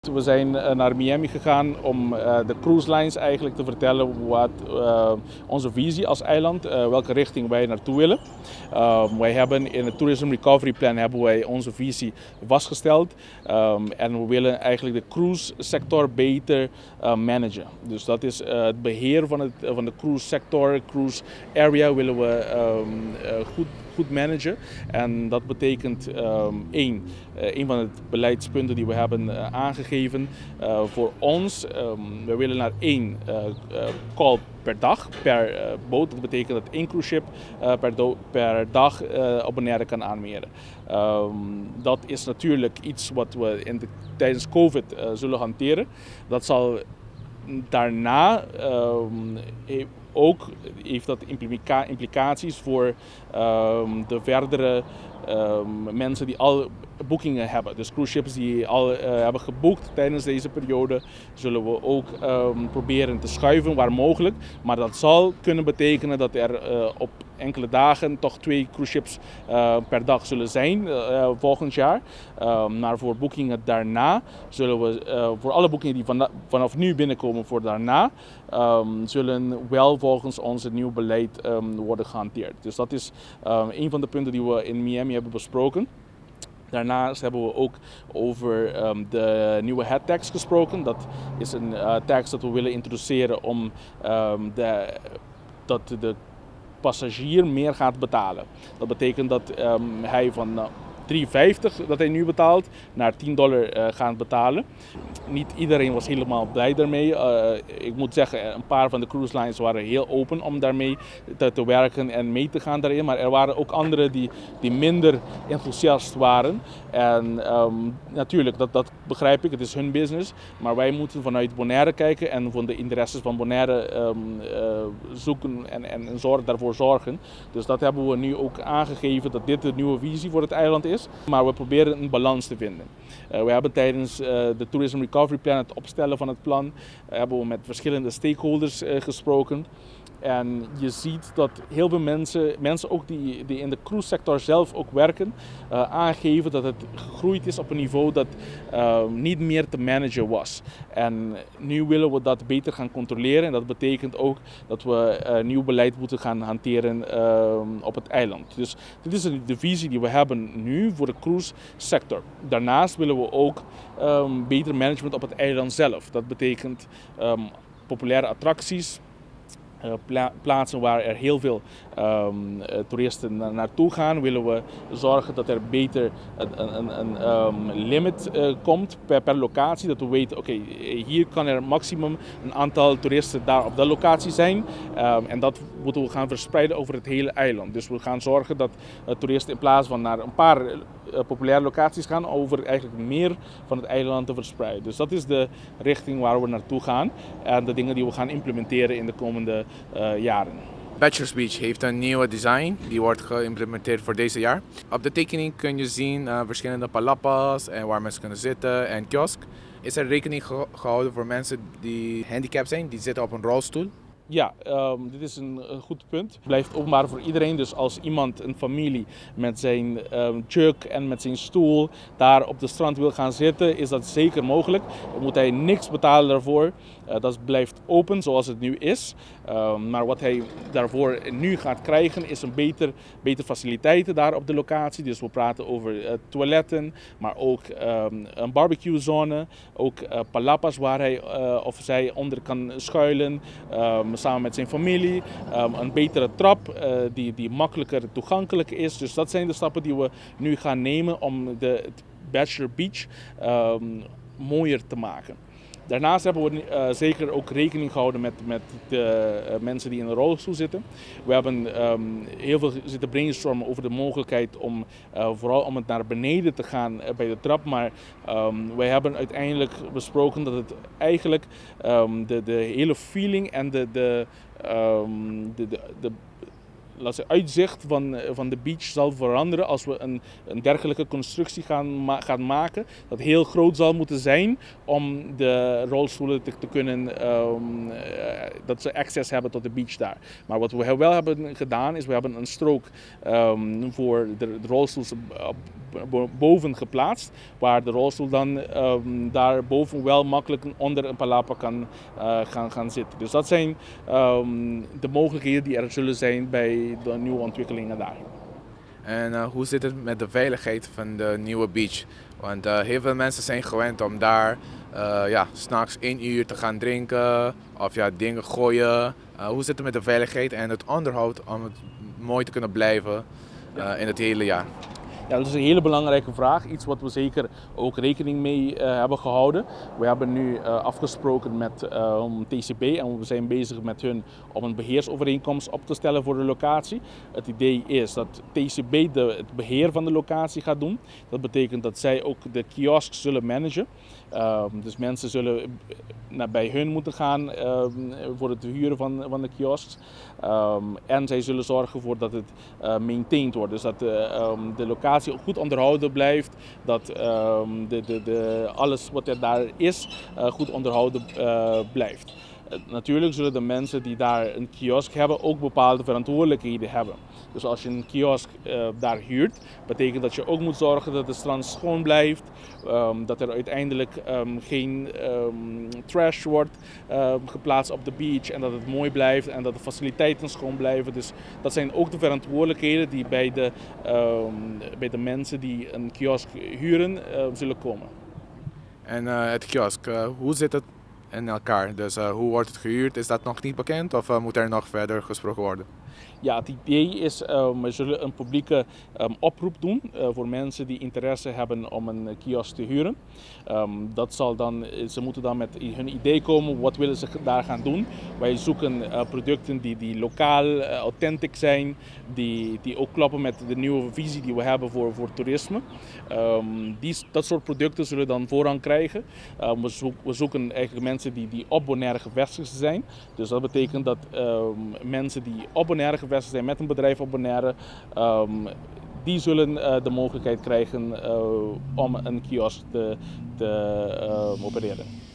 We zijn naar Miami gegaan om de cruise lines eigenlijk te vertellen wat onze visie als eiland, welke richting wij naartoe willen. Wij hebben in het Tourism Recovery Plan hebben wij onze visie vastgesteld en we willen eigenlijk de cruise sector beter managen. Dus dat is het beheer van de cruise sector, cruise area willen we goed managen. En dat betekent een van de beleidspunten die we hebben aangegeven voor ons. We willen naar 1 call per dag, per boot. Dat betekent dat 1 cruise ship per dag op Bonaire kan aanmeren. Dat is natuurlijk iets wat we tijdens COVID zullen hanteren. Dat zal daarna heeft dat implicaties voor de verdere mensen die al boekingen hebben. Dus cruise ships die al hebben geboekt tijdens deze periode zullen we ook proberen te schuiven waar mogelijk. Maar dat zal kunnen betekenen dat er op enkele dagen toch 2 cruise ships per dag zullen zijn volgend jaar. Maar voor boekingen daarna zullen we, voor alle boekingen die vanaf nu binnenkomen voor daarna, zullen wel volgens ons het nieuw beleid worden gehanteerd. Dus dat is een van de punten die we in Miami hebben besproken. Daarnaast hebben we ook over de nieuwe head tax gesproken. Dat is een tax dat we willen introduceren om dat de passagier meer gaat betalen. Dat betekent dat hij van $3,50 dat hij nu betaalt naar $10 gaat betalen. Niet iedereen was helemaal blij daarmee. Ik moet zeggen, een paar van de cruise lines waren heel open om daarmee te werken en mee te gaan daarin. Maar er waren ook anderen die minder enthousiast waren. En natuurlijk, dat begrijp ik, het is hun business. Maar wij moeten vanuit Bonaire kijken en van de interesses van Bonaire zoeken en daarvoor zorgen. Dus dat hebben we nu ook aangegeven dat dit de nieuwe visie voor het eiland is. Maar we proberen een balans te vinden. We hebben tijdens de Tourism Recovery Plan, het opstellen van het plan, hebben we met verschillende stakeholders gesproken. En je ziet dat heel veel mensen ook die in de cruise sector zelf ook werken, aangeven dat het gegroeid is op een niveau dat niet meer te managen was. En nu willen we dat beter gaan controleren en dat betekent ook dat we nieuw beleid moeten gaan hanteren op het eiland. Dus dit is de visie die we hebben nu voor de cruise sector. Daarnaast willen we ook beter management op het eiland zelf. Dat betekent populaire attracties. Plaatsen waar er heel veel toeristen naartoe gaan, willen we zorgen dat er beter een limit komt per locatie. Dat we weten, oké, hier kan er maximum een aantal toeristen daar op de locatie zijn. En dat moeten we gaan verspreiden over het hele eiland. Dus we gaan zorgen dat toeristen in plaats van naar een paar populaire locaties gaan, over eigenlijk meer van het eiland te verspreiden. Dus dat is de richting waar we naartoe gaan en de dingen die we gaan implementeren in de komende jaren. Bachelor's Beach heeft een nieuwe design, die wordt geïmplementeerd voor deze jaar. Op de tekening kun je zien verschillende palapas en waar mensen kunnen zitten en kiosk. Is er rekening gehouden voor mensen die handicapped zijn, die zitten op een rolstoel? Ja, dit is een goed punt. Het blijft openbaar voor iedereen. Dus als iemand, een familie met zijn jug en met zijn stoel daar op de strand wil gaan zitten, is dat zeker mogelijk. Dan moet hij niks betalen daarvoor. Dat blijft open zoals het nu is. Maar wat hij daarvoor nu gaat krijgen is een beter faciliteiten daar op de locatie. Dus we praten over toiletten, maar ook een barbecuezone. Ook palapas waar hij of zij onder kan schuilen. Samen met zijn familie, een betere trap die makkelijker toegankelijk is. Dus dat zijn de stappen die we nu gaan nemen om het Bachelor Beach mooier te maken. Daarnaast hebben we zeker ook rekening gehouden met de mensen die in een rolstoel zitten. We hebben heel veel zitten brainstormen over de mogelijkheid om vooral om het naar beneden te gaan bij de trap. Maar wij hebben uiteindelijk besproken dat het eigenlijk de hele feeling en de uitzicht van de beach zal veranderen als we een dergelijke constructie gaan maken. Dat heel groot zal moeten zijn om de rolstoelen te kunnen, dat ze access hebben tot de beach daar. Maar wat we wel hebben gedaan is, we hebben een strook voor de rolstoels boven geplaatst, waar de rolstoel dan daar boven wel makkelijk onder een palapa kan gaan zitten. Dus dat zijn de mogelijkheden die er zullen zijn bij de nieuwe ontwikkelingen daar. En hoe zit het met de veiligheid van de nieuwe beach? Want heel veel mensen zijn gewend om daar s'nachts 1 uur te gaan drinken of dingen gooien. Hoe zit het met de veiligheid en het onderhoud om het mooi te kunnen blijven in het hele jaar? Ja, dat is een hele belangrijke vraag. Iets wat we zeker ook rekening mee hebben gehouden. We hebben nu afgesproken met TCB en we zijn bezig met hun om een beheersovereenkomst op te stellen voor de locatie. Het idee is dat TCB het beheer van de locatie gaat doen. Dat betekent dat zij ook de kiosks zullen managen. Dus mensen zullen bij hun moeten gaan voor het huren van de kiosks. En zij zullen zorgen voor dat het maintained wordt. Dus dat de locatie goed onderhouden blijft. Dat alles wat er daar is goed onderhouden blijft. Natuurlijk zullen de mensen die daar een kiosk hebben ook bepaalde verantwoordelijkheden hebben. Dus als je een kiosk daar huurt, betekent dat je ook moet zorgen dat het strand schoon blijft. Dat er uiteindelijk geen trash wordt geplaatst op de beach en dat het mooi blijft en dat de faciliteiten schoon blijven. Dus dat zijn ook de verantwoordelijkheden die bij de mensen die een kiosk huren zullen komen. En het kiosk, hoe zit het in elkaar? Dus hoe wordt het gehuurd? Is dat nog niet bekend of moet er nog verder gesproken worden? Ja, het idee is, we zullen een publieke oproep doen voor mensen die interesse hebben om een kiosk te huren. Ze moeten dan met hun idee komen, wat willen ze daar gaan doen. Wij zoeken producten die lokaal, authentic zijn, die ook kloppen met de nieuwe visie die we hebben voor toerisme. Dat soort producten zullen dan voorrang krijgen. We zoeken eigenlijk mensen die op Bonaire gevestigd zijn. Dus dat betekent dat mensen die op Bonaire gevestigd zijn met een bedrijf op Bonaire, die zullen de mogelijkheid krijgen om een kiosk te opereren.